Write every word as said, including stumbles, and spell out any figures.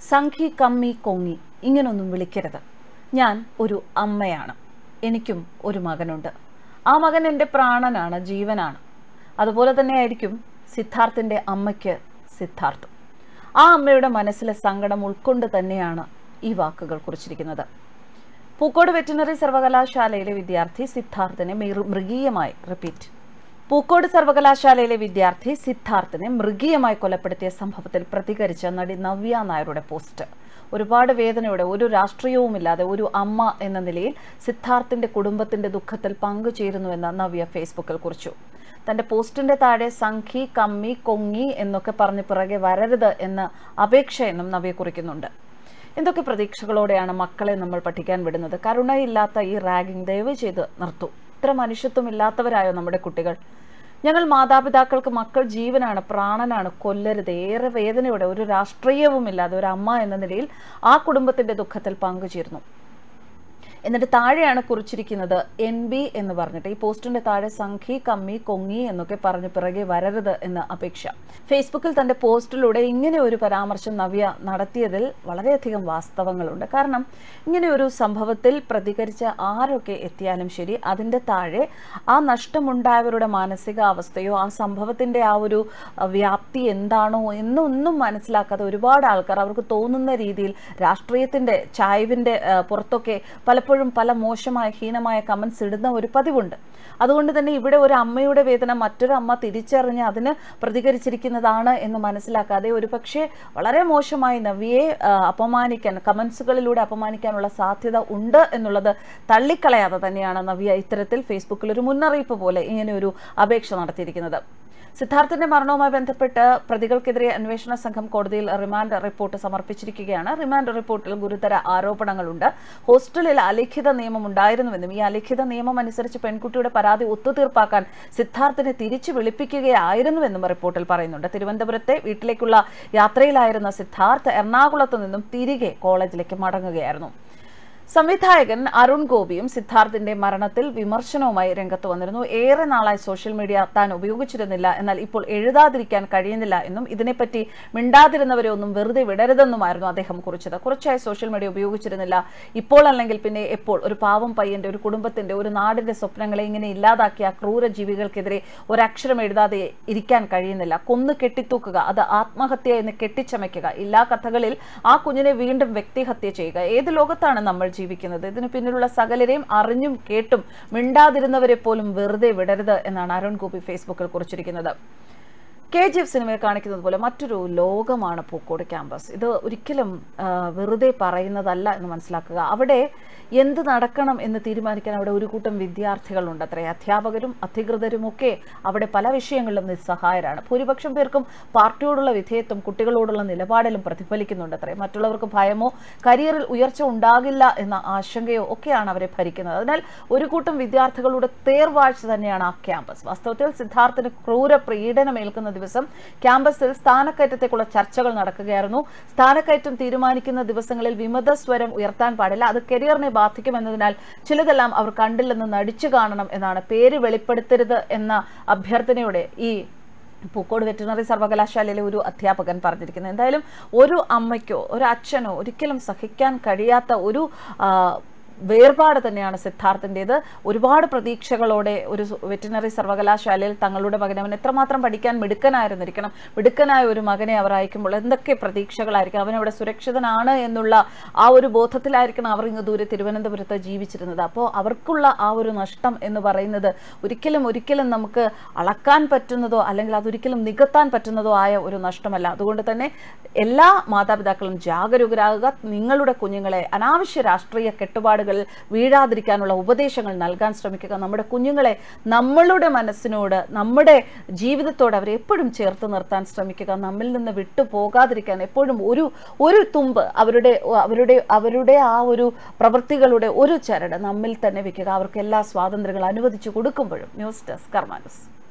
സംഖി കമ്മി കൊങ്ങി ഇങ്ങനൊന്നും വിളിക്കരുത്. ഞാൻ ഒരു അമ്മയാണ്. എനിക്കും ഒരു മകനുണ്ട്. ആ മകൻ എൻ്റെ പ്രാണനാണ്, ജീവനാണ്. അതുപോലെ തന്നെ ആയിരിക്കും സിദ്ധാർത്ഥിൻ്റെ അമ്മയ്ക്ക് സിദ്ധാർത്ഥും. ആ അമ്മയുടെ മനസ്സിലെ സങ്കടം ഉൾക്കൊണ്ട് തന്നെയാണ് ഈ വാക്കുകൾ കുറിച്ചിരിക്കുന്നത്. പൂക്കോട് വെറ്റിനറി സർവകലാശാലയിലെ വിദ്യാർത്ഥി സിദ്ധാർത്ഥിനെ മൃഗീയമായി റിപ്പീറ്റ് പൂക്കോട് സർവകലാശാലയിലെ വിദ്യാർത്ഥി സിദ്ധാർത്ഥിനെ മൃഗീയമായി കൊലപ്പെടുത്തിയ സംഭവത്തിൽ പ്രതികരിച്ച നടി നവ്യ നായരുടെ പോസ്റ്റ് ഒരുപാട് വേദനയോടെ, ഒരു രാഷ്ട്രീയവുമില്ലാതെ ഒരു അമ്മ എന്ന നിലയിൽ സിദ്ധാർത്ഥിന്റെ കുടുംബത്തിന്റെ ദുഃഖത്തിൽ പങ്കുചേരുന്നുവെന്ന് നവ്യ ഫേസ്ബുക്കിൽ കുറിച്ചു. തന്റെ പോസ്റ്റിന്റെ താഴെ സംഖി കമ്മി കൊങ്ങി എന്നൊക്കെ പറഞ്ഞ് പിറകെ വരരുത് എന്ന അപേക്ഷയെന്നും നവ്യ കുറിക്കുന്നുണ്ട്. എന്തൊക്കെ പ്രതീക്ഷകളോടെയാണ് മക്കളെ നമ്മൾ പഠിക്കാൻ വിടുന്നത്? കരുണയില്ലാത്ത ഈ റാഗിംഗ് ദയവ് ചെയ്ത് നിർത്തൂ. ഇത്ര മനുഷ്യത്വം ഇല്ലാത്തവരായോ നമ്മുടെ കുട്ടികൾ? ഞങ്ങൾ മാതാപിതാക്കൾക്ക് മക്കൾ ജീവനാണ്, പ്രാണനാണ്, കൊല്ലരുത്. ഏറെ വേദനയോടെ, ഒരു രാഷ്ട്രീയവുമില്ലാതെ ഒരു അമ്മ എന്ന നിലയിൽ ആ കുടുംബത്തിന്റെ ദുഃഖത്തിൽ പങ്കുചേർന്നു. എന്നിട്ട് താഴെയാണ് കുറിച്ചിരിക്കുന്നത് എൻ ബി എന്ന് പറഞ്ഞിട്ട്. ഈ പോസ്റ്റിന്റെ താഴെ സംഖി കമ്മി കൊങ്ങി എന്നൊക്കെ പറഞ്ഞ് പിറകെ വരരുത് എന്ന അപേക്ഷ. ഫേസ്ബുക്കിൽ തന്റെ പോസ്റ്റിലൂടെ ഇങ്ങനെ ഒരു പരാമർശം നവ്യ നടത്തിയതിൽ വളരെയധികം വാസ്തവങ്ങളുണ്ട്. കാരണം ഇങ്ങനെ ഒരു സംഭവത്തിൽ പ്രതികരിച്ച ആരൊക്കെ എത്തിയാലും ശരി, അതിൻ്റെ താഴെ ആ നഷ്ടമുണ്ടായവരുടെ മാനസികാവസ്ഥയോ ആ സംഭവത്തിന്റെ ആ ഒരു വ്യാപ്തി എന്താണോ എന്നൊന്നും മനസ്സിലാക്കാതെ ഒരുപാട് ആൾക്കാർ അവർക്ക് തോന്നുന്ന രീതിയിൽ രാഷ്ട്രീയത്തിന്റെ ചായ്വിന്റെ പുറത്തൊക്കെ പലപ്പോഴും പല മോശമായ ഹീനമായ കമന്റ്സ് ഇടുന്ന ഒരു പതിവുണ്ട്. അതുകൊണ്ട് തന്നെ ഇവിടെ ഒരു അമ്മയുടെ വേദന മറ്റൊരു അമ്മ തിരിച്ചറിഞ്ഞ് അതിന് പ്രതികരിച്ചിരിക്കുന്നതാണ് എന്ന് മനസ്സിലാക്കാതെ ഒരു പക്ഷേ വളരെ മോശമായി നവ്യയെ അപമാനിക്കാൻ, കമന്റ്സുകളിലൂടെ അപമാനിക്കാനുള്ള സാധ്യത ഉണ്ട് എന്നുള്ളത് തള്ളിക്കളയാതെ തന്നെയാണ് നവ്യ ഇത്തരത്തിൽ ഫേസ്ബുക്കിൽ ഒരു മുന്നറിയിപ്പ് പോലെ ഇങ്ങനെ ഒരു അപേക്ഷ നടത്തിയിരിക്കുന്നത്. സിദ്ധാർത്ഥിന്റെ മരണവുമായി ബന്ധപ്പെട്ട് പ്രതികൾക്കെതിരെ അന്വേഷണ സംഘം കോടതിയിൽ റിമാൻഡ് റിപ്പോർട്ട് സമർപ്പിച്ചിരിക്കുകയാണ്. റിമാൻഡ് റിപ്പോർട്ടിൽ ഗുരുതര ആരോപണങ്ങളുണ്ട്. ഹോസ്റ്റലിൽ അലിഖിത നിയമം ഉണ്ടായിരുന്നുവെന്നും ഈ അലിഖിത നിയമം അനുസരിച്ച് പെൺകുട്ടിയുടെ പരാതി ഒത്തുതീർപ്പാക്കാൻ സിദ്ധാർത്ഥിനെ തിരിച്ചു വിളിപ്പിക്കുകയായിരുന്നുവെന്നും റിപ്പോർട്ടിൽ പറയുന്നുണ്ട്. തിരുവനന്തപുരത്തെ വീട്ടിലേക്കുള്ള യാത്രയിലായിരുന്ന സിദ്ധാർത്ഥ് എറണാകുളത്തു നിന്നും തിരികെ കോളേജിലേക്ക് മടങ്ങുകയായിരുന്നു. സംവിധായകൻ അരുൺ ഗോപിയും സിദ്ധാർത്ഥിന്റെ മരണത്തിൽ വിമർശനവുമായി രംഗത്ത് വന്നിരുന്നു. ഏറെ നാളായി സോഷ്യൽ മീഡിയ താൻ ഉപയോഗിച്ചിരുന്നില്ല, എന്നാൽ ഇപ്പോൾ എഴുതാതിരിക്കാൻ കഴിയുന്നില്ല എന്നും ഇതിനെപ്പറ്റി മിണ്ടാതിരുന്നവരെ ഒന്നും വെറുതെ വിടരുതെന്നുമായിരുന്നു അദ്ദേഹം കുറിച്ചത്. കുറച്ചായി സോഷ്യൽ മീഡിയ ഉപയോഗിച്ചിരുന്നില്ല, ഇപ്പോൾ അല്ലെങ്കിൽ പിന്നെ എപ്പോൾ ഒരു പാവം പയ്യന്റെ, ഒരു കുടുംബത്തിന്റെ, ഒരു നാടിന്റെ സ്വപ്നങ്ങളെ ഇങ്ങനെ ഇല്ലാതാക്കിയ ക്രൂര ജീവികൾക്കെതിരെ ഒരക്ഷരം എഴുതാതെ ഇരിക്കാൻ കഴിയുന്നില്ല. കൊന്നു കെട്ടിത്തൂക്കുക, അത് ആത്മഹത്യ എന്ന് കെട്ടിച്ചമയ്ക്കുക, എല്ലാ കഥകളിൽ ആ കുഞ്ഞിനെ വീണ്ടും വ്യക്തിഹത്യ ചെയ്യുക. ഏത് ലോകത്താണ് നമ്മൾ ജീവിക്കുന്നത്? ഇതിനു പിന്നിലുള്ള സകലരെയും അറിഞ്ഞും കേട്ടും മിണ്ടാതിരുന്നവരെ പോലും വെറുതെ വിടരുത് എന്നാണ് അരുൺ ഗോപി ഫേസ്ബുക്കിൽ കുറിച്ചിരിക്കുന്നത്. കെ ജി എഫ് സിനിമയെ കാണിക്കുന്നത് പോലെ മറ്റൊരു ലോകമാണ് പൂക്കോട് ക്യാമ്പസ്. ഇത് ഒരിക്കലും വെറുതെ പറയുന്നതല്ല എന്ന് മനസ്സിലാക്കുക. അവിടെ എന്ത് നടക്കണം എന്ന് തീരുമാനിക്കാൻ അവിടെ ഒരു കൂട്ടം വിദ്യാർത്ഥികളുണ്ട്. അത്രേ അധ്യാപകരും അധികൃതരുമൊക്കെ അവിടെ പല വിഷയങ്ങളിലും നിസ്സഹായരാണ്. ഭൂരിപക്ഷം പേർക്കും പാർട്ടിയോടുള്ള വിധേയത്വം കുട്ടികളോടുള്ള നിലപാടിലും പ്രതിഫലിക്കുന്നുണ്ട്. അത്രേ മറ്റുള്ളവർക്ക് ഭയമോ കരിയറിൽ ഉയർച്ച ഉണ്ടാകില്ല എന്ന ആശങ്കയോ ഒക്കെയാണ് അവരെ ഭരിക്കുന്നത്. അതിനാൽ ഒരു കൂട്ടം വിദ്യാർത്ഥികളുടെ തേർവാഴ്ച തന്നെയാണ് ആ ക്യാമ്പസ്. വാസ്തവത്തിൽ സിദ്ധാർത്ഥിന് ക്രൂര പീഡനമേൽക്കുന്ന ദിവസം ക്യാമ്പസിൽ സ്ഥാനക്കയറ്റത്തെക്കുള്ള ചർച്ചകൾ നടക്കുകയായിരുന്നു. സ്ഥാനക്കയറ്റം തീരുമാനിക്കുന്ന ദിവസങ്ങളിൽ വിമതസ്വരം ഉയർത്താൻ പാടില്ല, അത് കരിയറിനെ ബാധിക്കുമെന്നതിനാൽ ചിലതെല്ലാം അവർ കണ്ടില്ലെന്ന് നടിച്ചു കാണണം എന്നാണ്, പേര് വെളിപ്പെടുത്തരുത് എന്ന അഭ്യർത്ഥനയോടെ ഈ പൂക്കോട് വെറ്റിനറി സർവകലാശാലയിലെ ഒരു അധ്യാപകൻ പറഞ്ഞിരിക്കുന്നത്. എന്തായാലും ഒരു അമ്മയ്ക്കോ ഒരു അച്ഛനോ ഒരിക്കലും സഹിക്കാൻ കഴിയാത്ത ഒരു വേർപാട് തന്നെയാണ് സിദ്ധാർത്ഥിൻ്റെത്. ഒരുപാട് പ്രതീക്ഷകളോടെ ഒരു വെറ്റിനറി സർവകലാശാലയിൽ തങ്ങളുടെ മകനെ, അവൻ എത്രമാത്രം പഠിക്കാൻ മിടുക്കനായിരുന്നിരിക്കണം, മിടുക്കനായ ഒരു മകനെ അവർ അയക്കുമ്പോൾ എന്തൊക്കെ പ്രതീക്ഷകളായിരിക്കും. അവനവിടെ സുരക്ഷിതനാണ് എന്നുള്ള ആ ഒരു ബോധത്തിലായിരിക്കണം അവർ ഇങ്ങ് ദൂരെ തിരുവനന്തപുരത്ത് ജീവിച്ചിരുന്നത്. അപ്പോൾ അവർക്കുള്ള ആ ഒരു നഷ്ടം എന്ന് പറയുന്നത് ഒരിക്കലും ഒരിക്കലും നമുക്ക് അളക്കാൻ പറ്റുന്നതോ അല്ലെങ്കിൽ അതൊരിക്കലും നികത്താൻ പറ്റുന്നതോ ആയ ഒരു നഷ്ടമല്ല. അതുകൊണ്ട് തന്നെ എല്ലാ മാതാപിതാക്കളും ജാഗരൂകരാകുക. നിങ്ങളുടെ കുഞ്ഞുങ്ങളെ അനാവശ്യ രാഷ്ട്രീയ കെട്ടുപാടുകൾ വീഴാതിരിക്കാനുള്ള ഉപദേശങ്ങൾ നൽകാൻ ശ്രമിക്കുക. നമ്മുടെ കുഞ്ഞുങ്ങളെ നമ്മളുടെ മനസ്സിനോട്, നമ്മുടെ ജീവിതത്തോട് അവരെ എപ്പോഴും ചേർത്ത് നിർത്താൻ ശ്രമിക്കുക. നമ്മിൽ നിന്ന് വിട്ടു പോകാതിരിക്കാൻ എപ്പോഴും ഒരു ഒരു തുമ്പ് അവരുടെ അവരുടെ അവരുടെ ആ ഒരു പ്രവൃത്തികളുടെ ഒരു ചരട് നമ്മിൽ തന്നെ വെക്കുക. അവർക്ക് എല്ലാ സ്വാതന്ത്ര്യങ്ങളും അനുവദിച്ചു കൊടുക്കുമ്പോഴും. News desk Karma news.